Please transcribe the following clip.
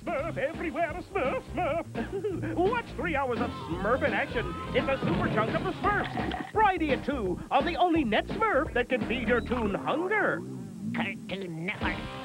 Smurf, everywhere a Smurf, Smurf. Watch 3 hours of Smurf in action in the Super Chunk of the Smurfs. Friday at 2 on the only net Smurf that can feed your toon hunger. Cartoon Network.